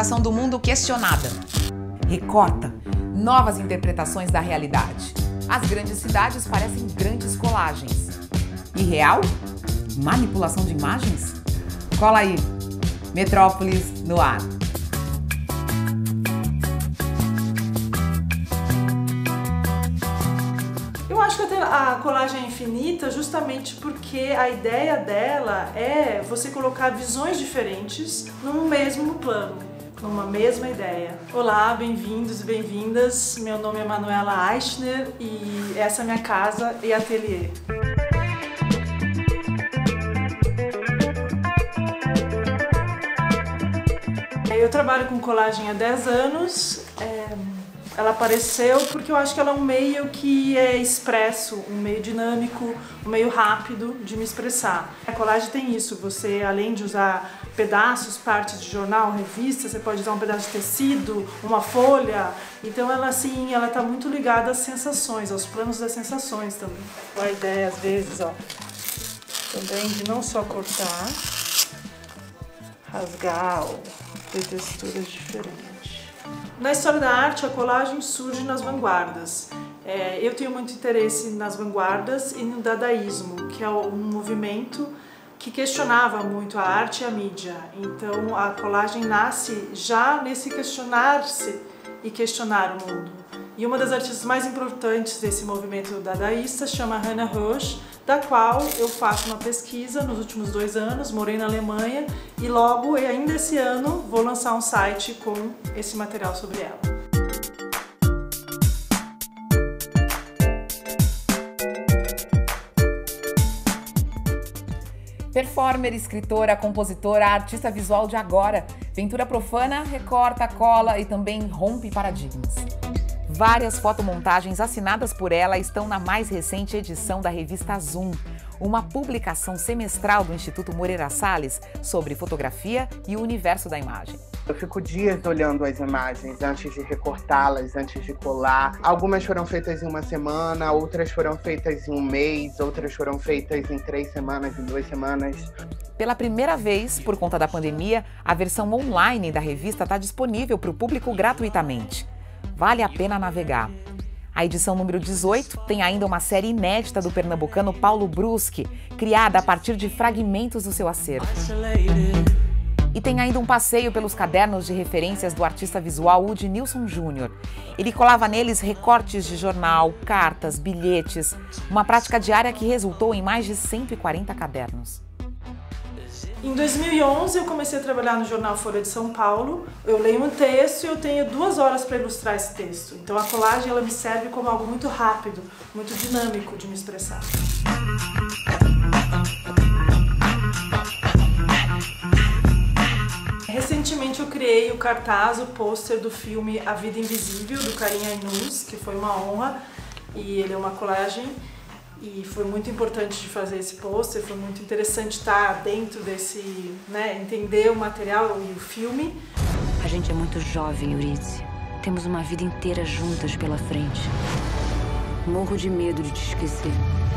interpretação do mundo questionada. Recorta, novas interpretações da realidade. As grandes cidades parecem grandes colagens. E real? Manipulação de imagens? Cola aí, Metrópolis no ar. Eu acho que a colagem é infinita justamente porque a ideia dela é você colocar visões diferentes num mesmo plano, numa mesma ideia. Olá, bem-vindos e bem-vindas. Meu nome é Manuela Eichner e essa é minha casa e ateliê. Eu trabalho com colagem há 10 anos. Ela apareceu porque eu acho que ela é um meio que é expresso, um meio dinâmico, um meio rápido de me expressar. A colagem tem isso, você além de usar pedaços, partes de jornal, revista, você pode usar um pedaço de tecido, uma folha. Então ela assim, ela está muito ligada às sensações, aos planos das sensações também. A ideia às vezes, ó, também de não só cortar, rasgar ou ter texturas diferentes. Na história da arte, a colagem surge nas vanguardas. Eu tenho muito interesse nas vanguardas e no dadaísmo, que é um movimento que questionava muito a arte e a mídia. Então a colagem nasce já nesse questionar-se e questionar o mundo. E uma das artistas mais importantes desse movimento dadaísta chama Hannah Hösch, da qual eu faço uma pesquisa nos últimos 2 anos, morei na Alemanha e logo, ainda esse ano, vou lançar um site com esse material sobre ela. Performer, escritora, compositora, artista visual de agora. Ventura profana, recorta, cola e também rompe paradigmas. Várias fotomontagens assinadas por ela estão na mais recente edição da revista Zoom, uma publicação semestral do Instituto Moreira Salles sobre fotografia e o universo da imagem. Eu fico dias olhando as imagens antes de recortá-las, antes de colar. Algumas foram feitas em 1 semana, outras foram feitas em 1 mês, outras foram feitas em 3 semanas, em 2 semanas. Pela primeira vez, por conta da pandemia, a versão online da revista está disponível para o público gratuitamente. Vale a pena navegar. A edição número 18 tem ainda uma série inédita do pernambucano Paulo Bruschi, criada a partir de fragmentos do seu acervo. E tem ainda um passeio pelos cadernos de referências do artista visual Udnilson Júnior. Ele colava neles recortes de jornal, cartas, bilhetes, uma prática diária que resultou em mais de 140 cadernos. Em 2011 eu comecei a trabalhar no jornal Folha de São Paulo. Eu leio um texto e eu tenho 2 horas para ilustrar esse texto. Então a colagem ela me serve como algo muito rápido, muito dinâmico de me expressar. Recentemente eu criei o cartaz, o pôster do filme A Vida Invisível, do Karim Ainuz, que foi uma honra, e ele é uma colagem. E foi muito importante de fazer esse pôster, foi muito interessante estar dentro desse, entender o material e o filme. A gente é muito jovem, Eurídice. Temos uma vida inteira juntas pela frente. Morro de medo de te esquecer.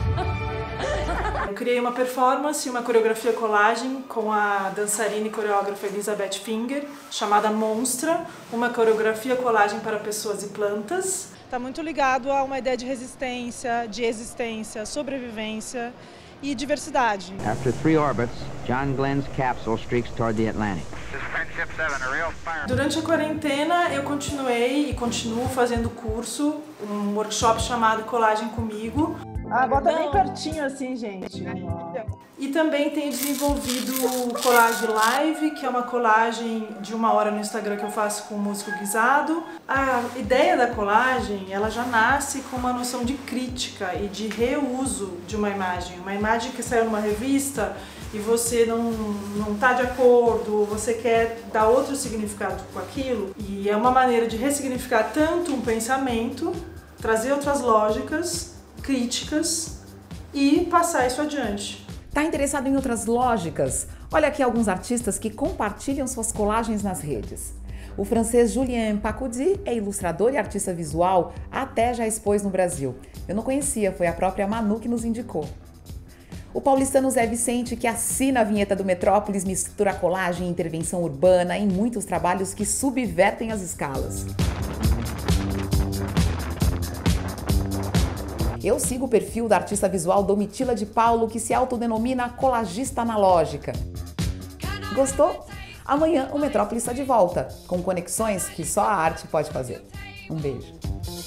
Eu criei uma performance, uma coreografia colagem com a dançarina e coreógrafa Elizabeth Finger, chamada Monstra, uma coreografia colagem para pessoas e plantas. Está muito ligado a uma ideia de resistência, de existência, sobrevivência e diversidade. After 3 orbits, John Glenn's capsule streaks toward the Atlantic. Durante a quarentena eu continuei e continuo fazendo curso, um workshop chamado Colagem Comigo. Bota bem pertinho assim, gente. E também tenho desenvolvido o Colagem Live, que é uma colagem de 1 hora no Instagram que eu faço com o músico Guisado. A ideia da colagem, ela já nasce com uma noção de crítica e de reuso de uma imagem que saiu numa revista e você não está de acordo, você quer dar outro significado com aquilo. E é uma maneira de ressignificar tanto um pensamento, trazer outras lógicas, críticas e passar isso adiante. Tá interessado em outras lógicas? Olha aqui alguns artistas que compartilham suas colagens nas redes. O francês Julien Pacoudy é ilustrador e artista visual, até já expôs no Brasil. Eu não conhecia, foi a própria Manu que nos indicou. O paulistano Zé Vicente, que assina a vinheta do Metrópolis, mistura colagem e intervenção urbana em muitos trabalhos que subvertem as escalas. Eu sigo o perfil da artista visual Domitila de Paulo, que se autodenomina colagista analógica. Gostou? Amanhã o Metrópolis está de volta, com conexões que só a arte pode fazer. Um beijo.